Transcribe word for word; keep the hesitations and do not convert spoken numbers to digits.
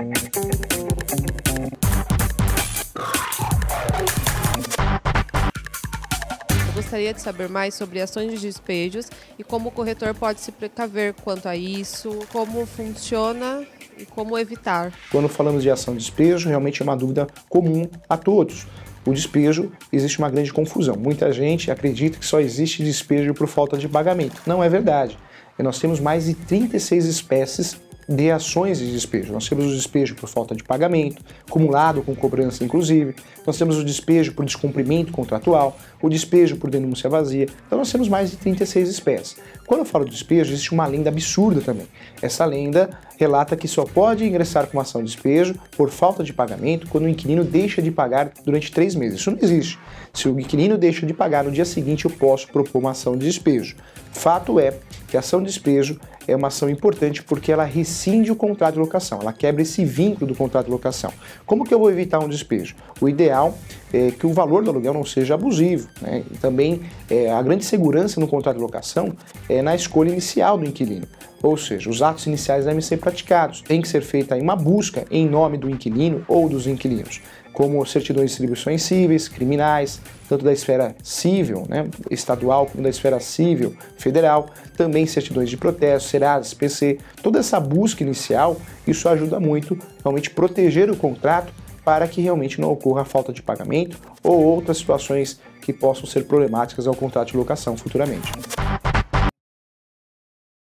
Gostaria de saber mais sobre ações de despejos e como o corretor pode se precaver quanto a isso, como funciona e como evitar. Quando falamos de ação de despejo, realmente é uma dúvida comum a todos. O despejo, existe uma grande confusão. Muita gente acredita que só existe despejo por falta de pagamento. Não é verdade. Nós temos mais de trinta e seis espécies de ações de despejo. Nós temos o despejo por falta de pagamento, acumulado com cobrança inclusive, nós temos o despejo por descumprimento contratual, o despejo por denúncia vazia, então nós temos mais de trinta e seis espécies. Quando eu falo de despejo, existe uma lenda absurda também. Essa lenda relata que só pode ingressar com uma ação de despejo por falta de pagamento quando o inquilino deixa de pagar durante três meses. Isso não existe. Se o inquilino deixa de pagar no dia seguinte, eu posso propor uma ação de despejo. Fato é que a ação de despejo é uma ação importante porque ela rescinde o contrato de locação, ela quebra esse vínculo do contrato de locação. Como que eu vou evitar um despejo? O ideal é que o valor do aluguel não seja abusivo, né? E também é, a grande segurança no contrato de locação é na escolha inicial do inquilino. Ou seja, os atos iniciais devem ser praticados. Tem que ser feita uma busca em nome do inquilino ou dos inquilinos, como certidões de distribuições cíveis, criminais, tanto da esfera civil, né, estadual, como da esfera civil federal, também certidões de protesto, Serasa, P C. Toda essa busca inicial, isso ajuda muito realmente proteger o contrato para que realmente não ocorra a falta de pagamento ou outras situações que possam ser problemáticas ao contrato de locação futuramente.